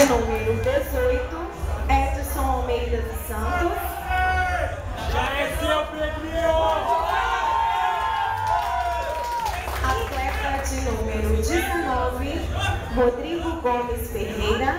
De número 18, Edson Almeida dos Santos. Já é seu, Pedrinho! Atleta de número 19, Rodrigo Gomes Ferreira.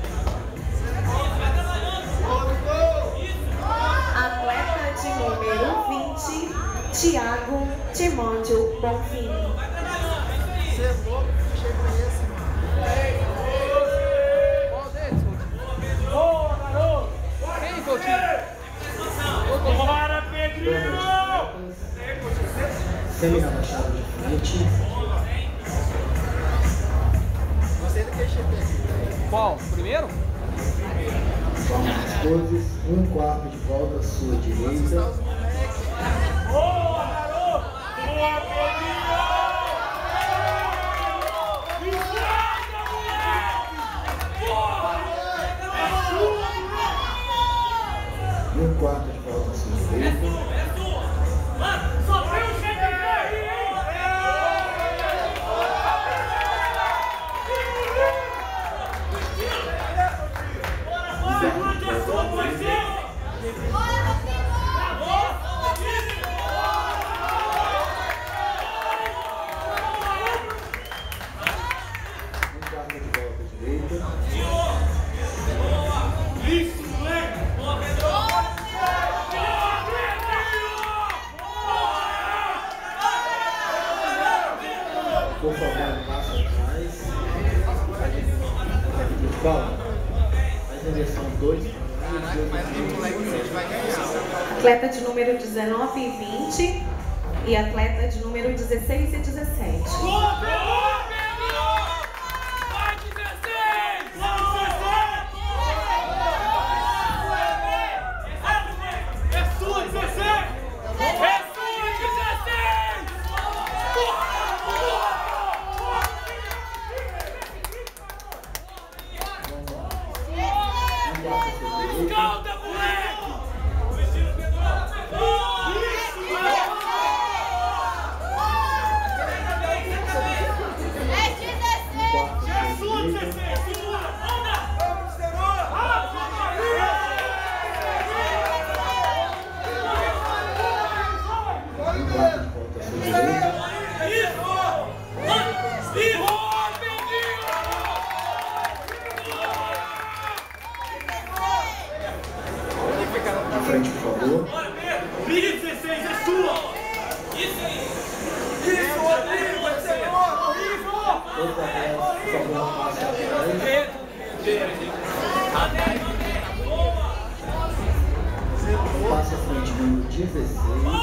Atleta de número 20, Thiago Timóteo Bonfim. Você é louco, chegou esse, mano. Qual deles, Coutinho? Boa, garoto! Quem, Coutinho? Bora, Pedrinho! Semi-abaixado de frente. Você não quer chegar. Qual? Primeiro? Vamos todos. Um quarto de volta à sua direita. Boa, garoto! Boa, Pedrinho! Um quarto de volta à sua direita. Por favor, passa atrás. Bom, faz a direção 2. Atleta de número 19 e 20 e atleta de número 16 e 17. Escalda, moleque! Na frente, por favor. Briga 16, é sua! Isso aí! Isso, Rodrigo, você é louco! Isso! Outro atleta, por favor, passe atrás. Passe à frente, número 16.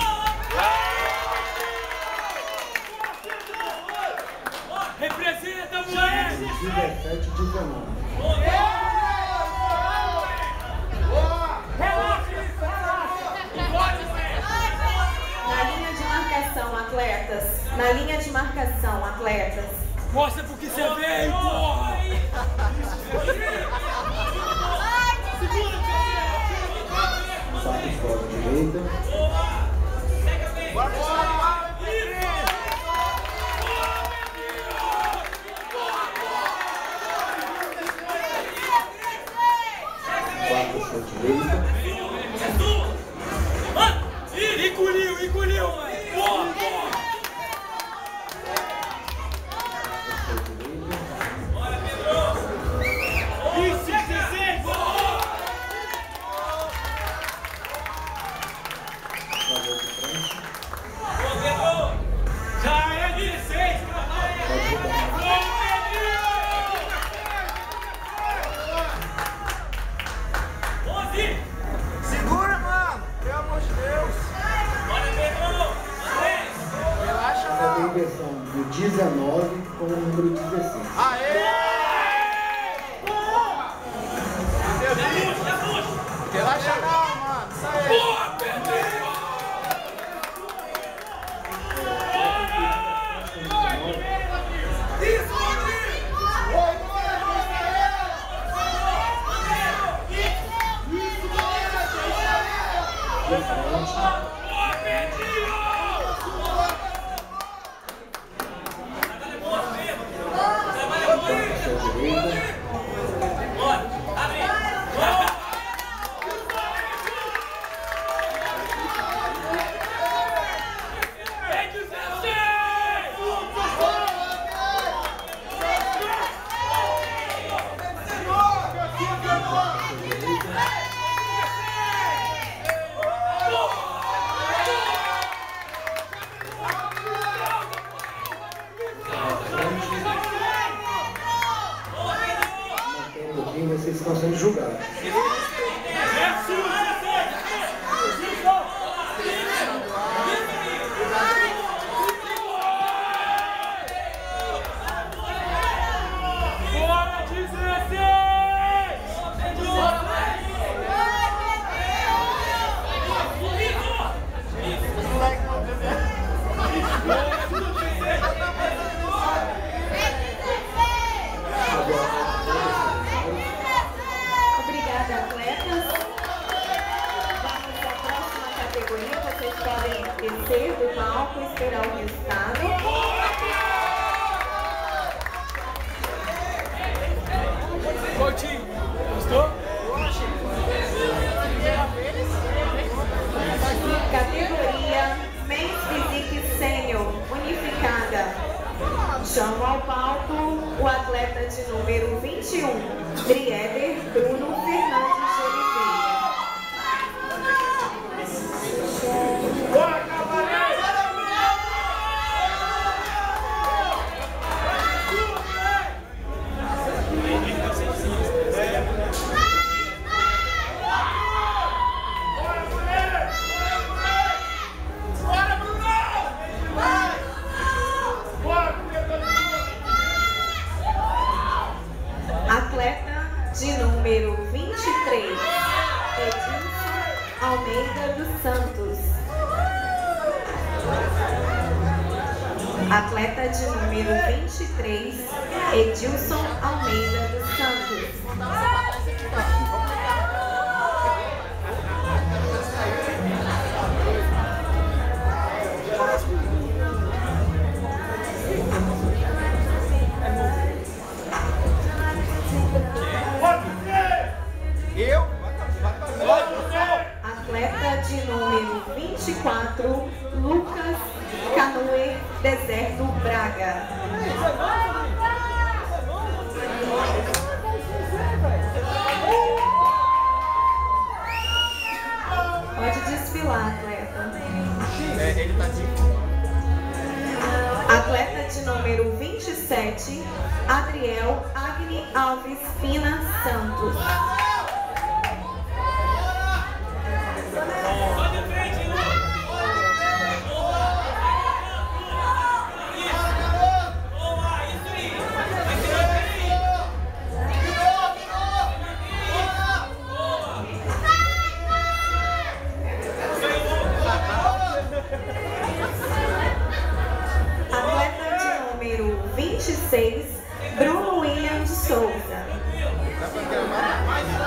Representa, moleque! 17 e 19. Na linha de marcação, atletas. Na linha de marcação, atletas. Mostra porque você veio, porra! Quarto de volta à direita. Quarto à sua direita. Engoliu, mãe! Porra, porra! Isso, 16! Já é 16! Segura, mano! Pelo amor de Deus! Relaxa, Já tem não! inversão do 19 com o número 16. Aê! Relaxa não, mano! Isso aí! pouquinho, vocês estão sendo julgados. É sua, Obrigada, atletas. Vamos à próxima categoria. Vocês podem descer do palco e esperar o resultado. Coutinho, gostou? Categoria Men's Physique Sênior Unificada. Chamo ao palco o atleta de número 21, Drieder Bruno Fernandes de Oliveira. Atleta de número 23, Edilson Almeida dos Santos. Atleta de número 23, Edilson Almeida dos Santos. Atleta de número 24, Lucas Canoe Deserto Braga. Pode desfilar, atleta. Ele tá de... Atleta de número 27, Adriel Agni Alves Pina Santos. Atleta de número 26, Bruno William de Souza.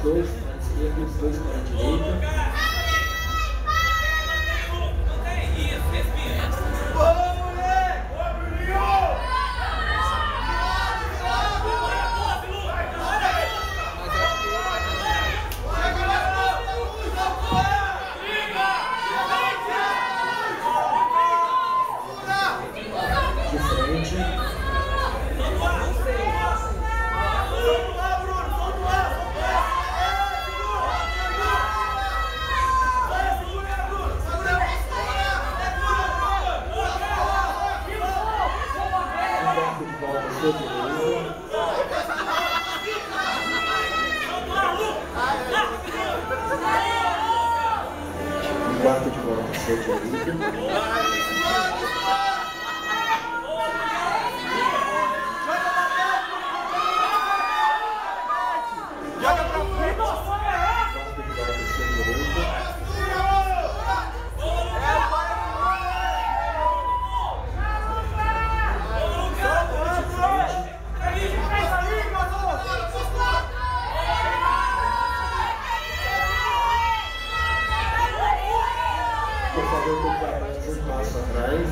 dois para a esquerda e os dois para a direita. De frente. Quarto de volta à sua direita. Joga pra frente! Quarto de volta à sua direita. Por favor, prepare-se um passo atrás.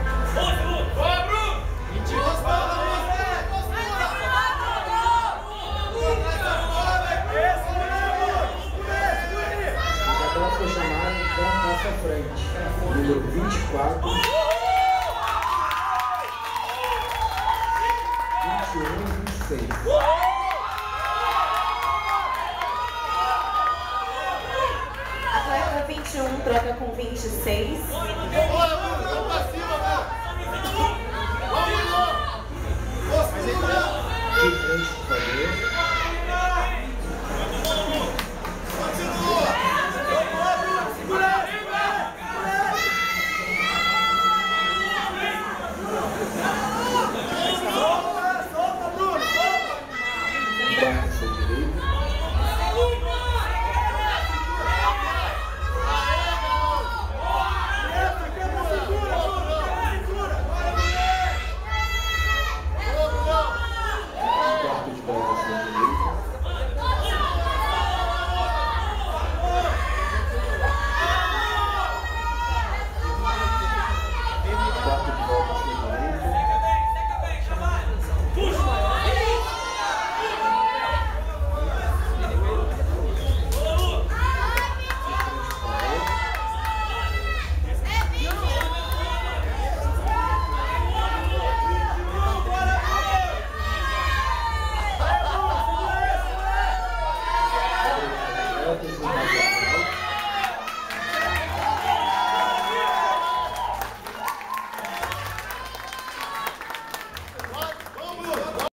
A próxima chamada dá um passo à frente. Número 24. 21 e 26. Atleta 21 troca com 26. De frente